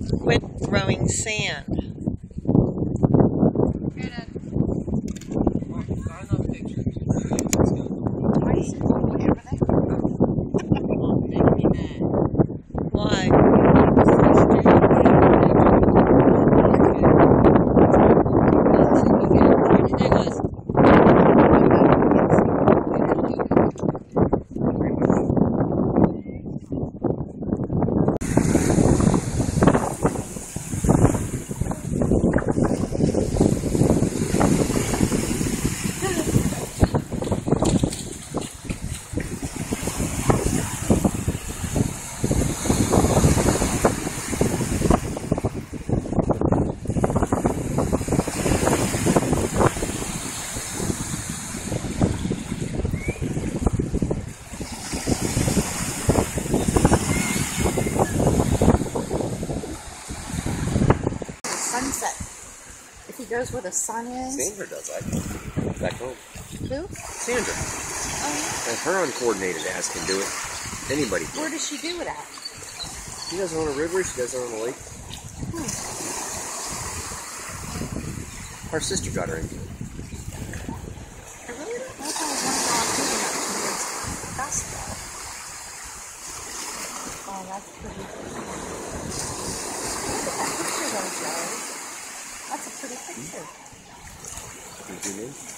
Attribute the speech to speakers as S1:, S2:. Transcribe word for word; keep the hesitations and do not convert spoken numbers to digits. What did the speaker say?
S1: Quit throwing sand. Why?
S2: Sunset. If he goes where the sun is.
S3: Sandra does that. Back home.
S2: Who?
S3: Sandra.
S2: Oh,
S3: And her uncoordinated ass can do it. Anybody can.
S2: where does she do it at?
S3: She does it on a river, she does it on a lake.
S2: Hmm.
S3: Her sister got her into it.
S2: I really don't know if I was one of our doing that towards Augusta. Oh, that's pretty. Look at that picture though, Joe. That's a pretty picture.
S3: Can you zoom in?